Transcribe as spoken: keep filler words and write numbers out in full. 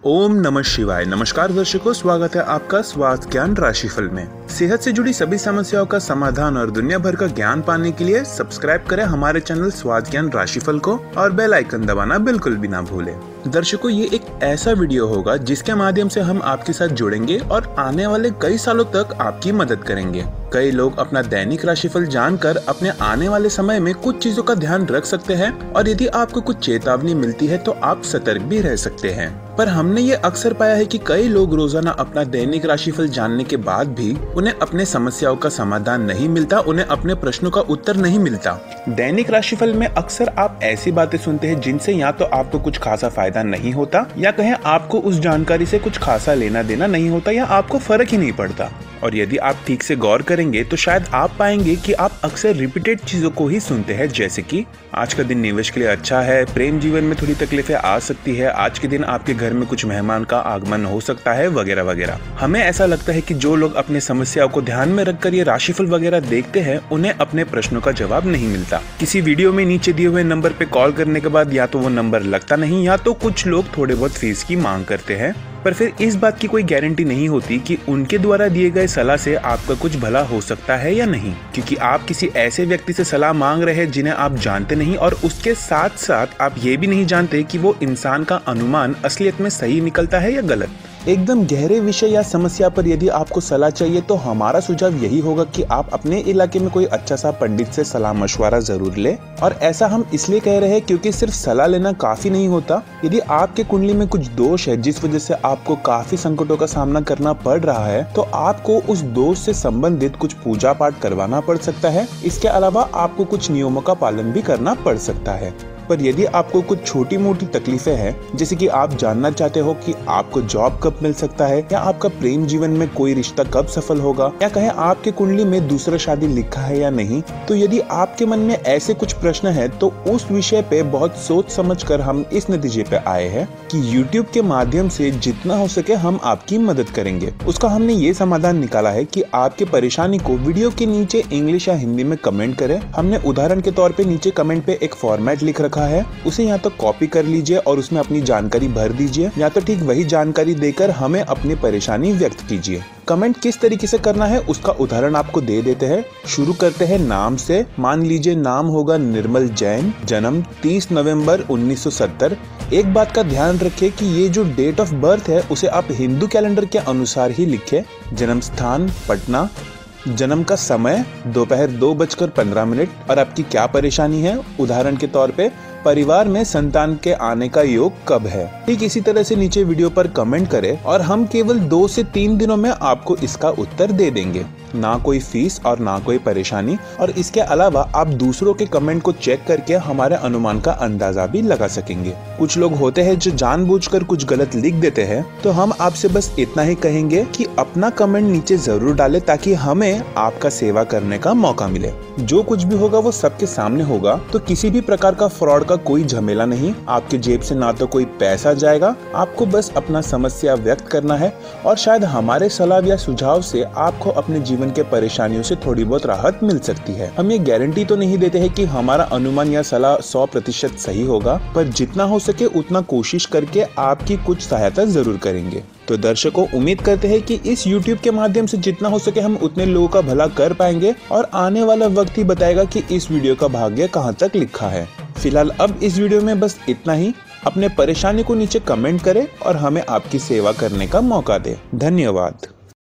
ओम नमः शिवाय। नमस्कार दर्शकों, स्वागत है आपका स्वास्थ्य ज्ञान राशिफल में। सेहत से जुड़ी सभी समस्याओं का समाधान और दुनिया भर का ज्ञान पाने के लिए सब्सक्राइब करें हमारे चैनल स्वास्थ्य ज्ञान राशिफल को और बेल आइकन दबाना बिल्कुल भी ना भूलें। दर्शकों, ये एक ऐसा वीडियो होगा जिसके माध्यम से हम आपके साथ जुड़ेंगे और आने वाले कई सालों तक आपकी मदद करेंगे। कई लोग अपना दैनिक राशिफल जानकर अपने आने वाले समय में कुछ चीजों का ध्यान रख सकते हैं और यदि आपको कुछ चेतावनी मिलती है तो आप सतर्क भी रह सकते हैं। पर हमने ये अक्सर पाया है कि कई लोग रोजाना अपना दैनिक राशिफल जानने के बाद भी उन्हें अपने समस्याओं का समाधान नहीं मिलता, उन्हें अपने प्रश्नों का उत्तर नहीं मिलता। दैनिक राशिफल में अक्सर आप ऐसी बातें सुनते हैं जिनसे या तो आपको कुछ खासा फायदा नहीं होता या कहें आपको उस जानकारी से कुछ खासा लेना देना नहीं होता या आपको फर्क ही नहीं पड़ता। और यदि आप ठीक से गौर करेंगे तो शायद आप पाएंगे कि आप अक्सर रिपीटेड चीजों को ही सुनते हैं, जैसे कि आज का दिन निवेश के लिए अच्छा है, प्रेम जीवन में थोड़ी तकलीफें आ सकती है, आज के दिन आपके घर में कुछ मेहमान का आगमन हो सकता है, वगैरह वगैरह। हमें ऐसा लगता है कि जो लोग अपने समस्याओं को ध्यान में रखकर ये राशिफल वगैरह देखते हैं उन्हें अपने प्रश्नों का जवाब नहीं मिलता। किसी वीडियो में नीचे दिए हुए नंबर पे कॉल करने के बाद या तो वो नंबर लगता नहीं या तो कुछ लोग थोड़े बहुत फीस की मांग करते हैं, पर फिर इस बात की कोई गारंटी नहीं होती कि उनके द्वारा दिए गए सलाह से आपका कुछ भला हो सकता है या नहीं, क्योंकि आप किसी ऐसे व्यक्ति से सलाह मांग रहे हैं जिन्हें आप जानते नहीं और उसके साथ साथ आप ये भी नहीं जानते कि वो इंसान का अनुमान असलियत में सही निकलता है या गलत। एकदम गहरे विषय या समस्या पर यदि आपको सलाह चाहिए तो हमारा सुझाव यही होगा कि आप अपने इलाके में कोई अच्छा सा पंडित से सलाह मशवरा जरूर ले। और ऐसा हम इसलिए कह रहे हैं क्योंकि सिर्फ सलाह लेना काफी नहीं होता। यदि आपके कुंडली में कुछ दोष है जिस वजह से आपको काफी संकटों का सामना करना पड़ रहा है तो आपको उस दोष से संबंधित कुछ पूजा पाठ करवाना पड़ सकता है। इसके अलावा आपको कुछ नियमों का पालन भी करना पड़ सकता है। पर यदि आपको कुछ छोटी मोटी तकलीफें हैं, जैसे कि आप जानना चाहते हो कि आपको जॉब कब मिल सकता है या आपका प्रेम जीवन में कोई रिश्ता कब सफल होगा या कहें आपके कुंडली में दूसरा शादी लिखा है या नहीं, तो यदि आपके मन में ऐसे कुछ प्रश्न हैं तो उस विषय पे बहुत सोच समझकर हम इस नतीजे पे आए हैं कि यूट्यूब के माध्यम से जितना हो सके हम आपकी मदद करेंगे। उसका हमने ये समाधान निकाला है कि आपके परेशानी को वीडियो के नीचे इंग्लिश या हिंदी में कमेंट करें। हमने उदाहरण के तौर पे नीचे कमेंट पे एक फॉर्मेट लिख रखा है, उसे या तो कॉपी कर लीजिए और उसमें अपनी जानकारी भर दीजिए या तो ठीक वही जानकारी देकर हमें अपनी परेशानी व्यक्त कीजिए। कमेंट किस तरीके से करना है उसका उदाहरण आपको दे देते हैं। शुरू करते हैं नाम से। मान लीजिए नाम होगा निर्मल जैन, जन्म तीस नवंबर उन्नीस सौ सत्तर। एक बात का ध्यान रखें कि ये जो डेट ऑफ बर्थ है उसे आप हिंदू कैलेंडर के अनुसार ही लिखें। जन्म स्थान पटना, जन्म का समय दोपहर दो बजकर पंद्रह मिनट और आपकी क्या परेशानी है, उदाहरण के तौर पे परिवार में संतान के आने का योग कब है। ठीक इसी तरह से नीचे वीडियो पर कमेंट करें और हम केवल दो से तीन दिनों में आपको इसका उत्तर दे देंगे। ना कोई फीस और ना कोई परेशानी। और इसके अलावा आप दूसरों के कमेंट को चेक करके हमारे अनुमान का अंदाजा भी लगा सकेंगे। कुछ लोग होते हैं जो जानबूझकर कुछ गलत लिख देते हैं, तो हम आपसे बस इतना ही कहेंगे कि अपना कमेंट नीचे जरूर डालें ताकि हमें आपका सेवा करने का मौका मिले। जो कुछ भी होगा वो सबके सामने होगा, तो किसी भी प्रकार का फ्रॉड का कोई झमेला नहीं। आपके जेब से ना तो कोई पैसा जाएगा, आपको बस अपना समस्या व्यक्त करना है और शायद हमारे सलाह या सुझाव से आपको अपने जीवन के परेशानियों से थोड़ी बहुत राहत मिल सकती है। हम ये गारंटी तो नहीं देते हैं कि हमारा अनुमान या सलाह सौ प्रतिशत सही होगा, पर जितना हो सके उतना कोशिश करके आपकी कुछ सहायता जरूर करेंगे। तो दर्शकों, उम्मीद करते हैं कि इस यूट्यूब के माध्यम से जितना हो सके हम उतने लोगों का भला कर पाएंगे और आने वाला वक्त ही बताएगा कि इस वीडियो का भाग्य कहां तक लिखा है। फिलहाल अब इस वीडियो में बस इतना ही। अपने परेशानी को नीचे कमेंट करें और हमें आपकी सेवा करने का मौका दें। धन्यवाद।